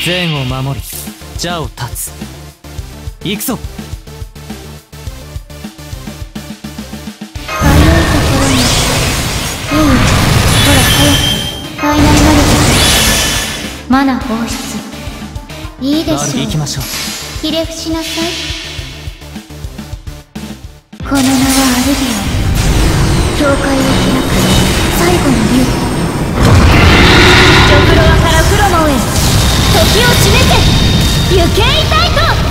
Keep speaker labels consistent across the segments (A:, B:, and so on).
A: 善を守り邪を断つ。行くぞ。
B: 早いところに。いい。ほら早くファイナルマネー。マナ放出。いいでしょう。
A: 行きましょう。
B: ひれ伏しなさい。この名はアルビオン。境界を開く最後の竜。ジョクロワからフロモンへ時を示せ。行けいたいと。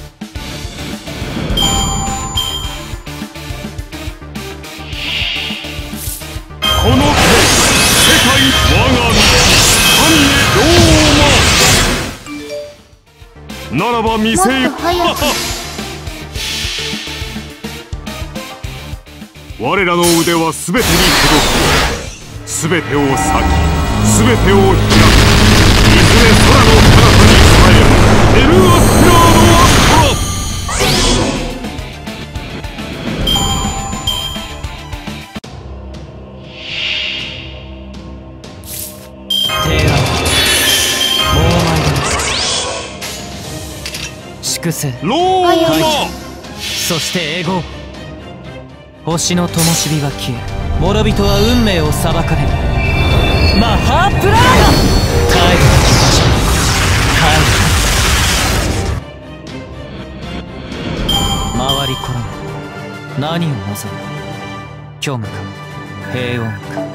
C: この手、世界我が身、神へローマ。ならば見せよ。
B: もっと早く。
C: 我らの腕は全てに届く。全てを裂き、全てを開く。いずれ空の彼方に伝えるエルアステラードアストラ。
A: 提案もう参ります。粛清
C: ローマ。
A: そしてエゴ。星の灯火が消え、諸人は運命を裁かれる。マハープラーガ。帰る。回り転ぶ。何を望む。虚無か平穏か。